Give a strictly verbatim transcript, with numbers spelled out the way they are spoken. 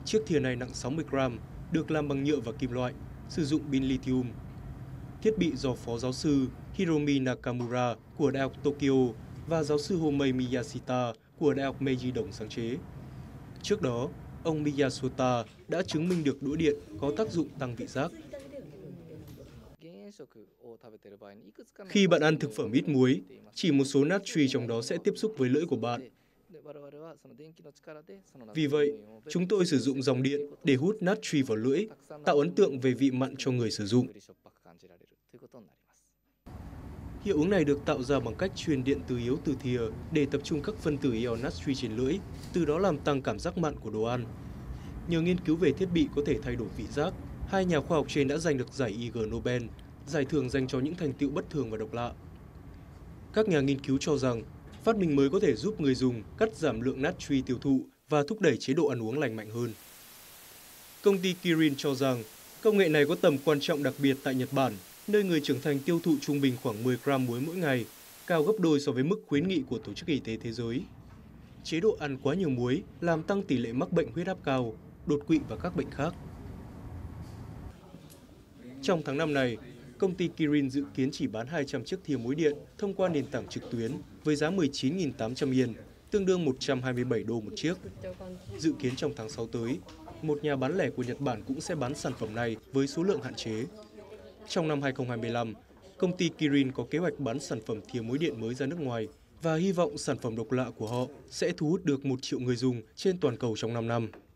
Chiếc thìa này nặng sáu mươi gram, được làm bằng nhựa và kim loại, sử dụng pin lithium. Thiết bị do Phó Giáo sư Hiromi Nakamura của Đại học Tokyo và Giáo sư Homei Miyashita của Đại học Meiji Đồng sáng chế. Trước đó, ông Miyashita đã chứng minh được đũa điện có tác dụng tăng vị giác. Khi bạn ăn thực phẩm ít muối, chỉ một số natri trong đó sẽ tiếp xúc với lưỡi của bạn. Vì vậy, chúng tôi sử dụng dòng điện để hút natri vào lưỡi, tạo ấn tượng về vị mặn cho người sử dụng. Hiệu ứng này được tạo ra bằng cách truyền điện từ yếu từ thìa để tập trung các phân tử ion natri trên lưỡi, từ đó làm tăng cảm giác mặn của đồ ăn. Nhờ nghiên cứu về thiết bị có thể thay đổi vị giác, hai nhà khoa học trên đã giành được giải Ig Nobel, giải thưởng dành cho những thành tựu bất thường và độc lạ. Các nhà nghiên cứu cho rằng, phát minh mới có thể giúp người dùng cắt giảm lượng natri tiêu thụ và thúc đẩy chế độ ăn uống lành mạnh hơn. Công ty Kirin cho rằng, công nghệ này có tầm quan trọng đặc biệt tại Nhật Bản, nơi người trưởng thành tiêu thụ trung bình khoảng mười gram muối mỗi ngày, cao gấp đôi so với mức khuyến nghị của Tổ chức Y tế Thế giới. Chế độ ăn quá nhiều muối làm tăng tỷ lệ mắc bệnh huyết áp cao, đột quỵ và các bệnh khác. Trong tháng năm này, công ty Kirin dự kiến chỉ bán hai trăm chiếc thìa muối điện thông qua nền tảng trực tuyến với giá mười chín nghìn tám trăm yên, tương đương một trăm hai mươi bảy đô một chiếc. Dự kiến trong tháng sáu tới, một nhà bán lẻ của Nhật Bản cũng sẽ bán sản phẩm này với số lượng hạn chế. Trong năm hai không hai lăm, công ty Kirin có kế hoạch bán sản phẩm thìa muối điện mới ra nước ngoài và hy vọng sản phẩm độc lạ của họ sẽ thu hút được một triệu người dùng trên toàn cầu trong năm năm.